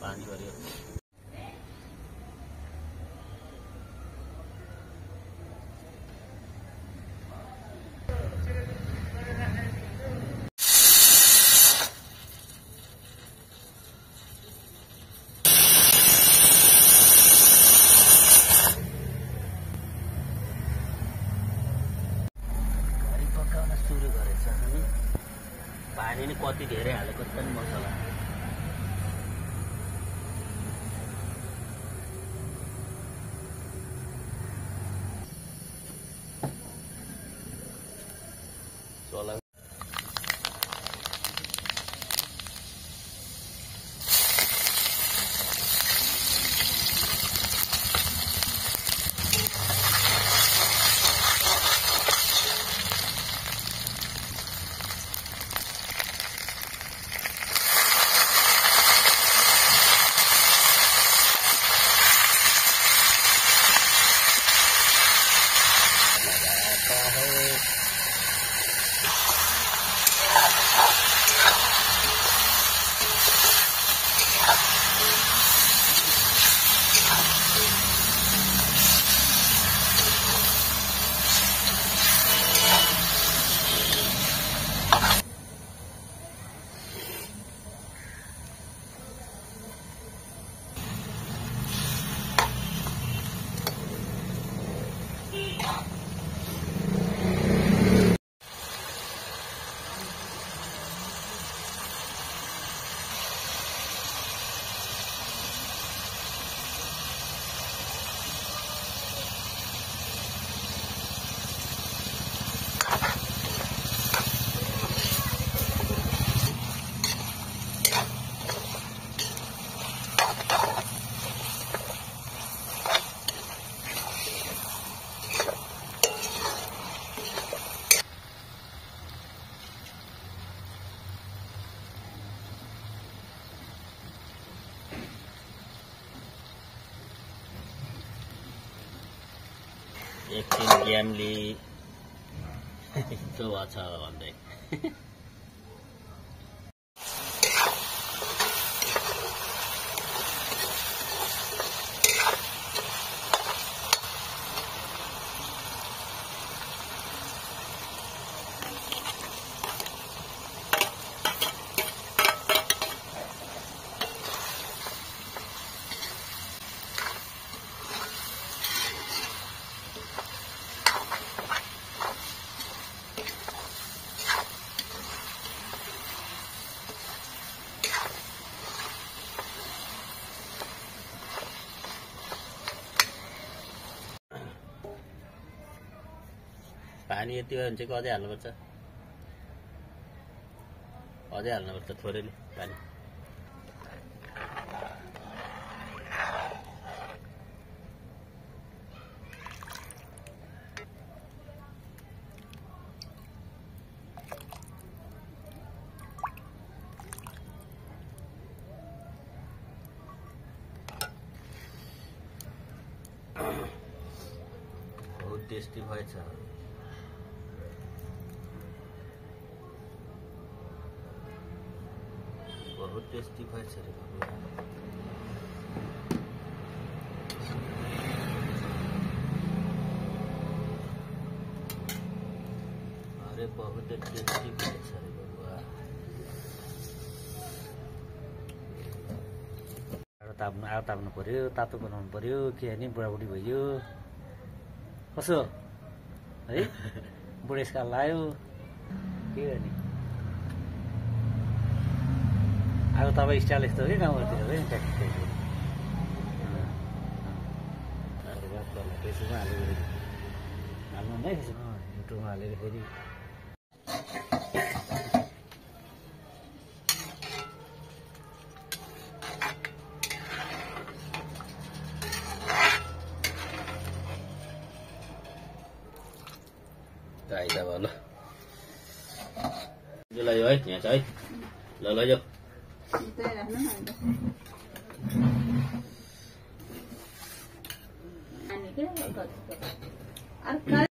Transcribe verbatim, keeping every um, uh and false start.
पानी भरियो। सुरु गरेछ अनि पानी नि कति धेरै हालेको छ नि मसला। चला एकछिन ग्यामली यस्तो भएको छ भन्दै पानी यति भयो भने चाहिँ अझै हाल्नुपर्छ अझै हाल्नुपर्छ थोरैले पानी। बहुत टेस्टी भएछ। बहुत टेस्टी भएछ रे बाबु। अरे बहुत टेस्टी भएछ रे बाबु। आगो ताप्नु आगो ताप्नु पर्यो, तातो बनाउनु पर्यो के नि बुढाबुढी भयो कसो है बुढेसकाल लायो के नि। अब तपाईँ स्टाइल यस्तो हो कि गाउँतिर है फेसबुकमा हालेको हाल्नु नै युट्युबमा हालेको फेरि आइदा भयो ल यसलाई है यहाँ छ है ल लैजाऊ Ano